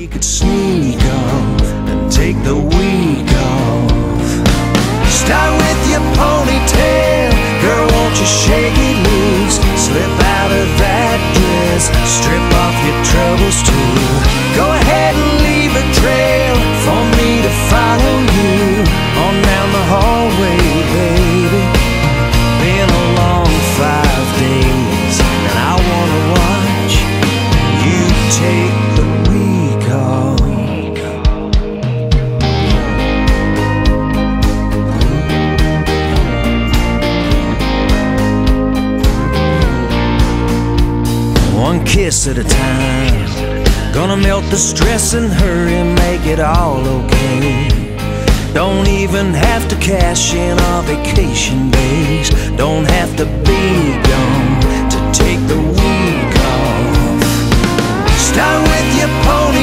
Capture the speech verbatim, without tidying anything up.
we could sneak off and take the week off. Start with your ponytail, girl, won't you shake it loose? Slip out of that dress, strip off your troubles too. Go ahead and leave a trail for me to follow you on down the hallway, baby. Been a long five days, and I wanna watch you take the week off. One kiss at a time, gonna melt the stress and hurry, make it all okay. Don't even have to cash in our vacation days, don't have to be gone to take the week off. Start with your pony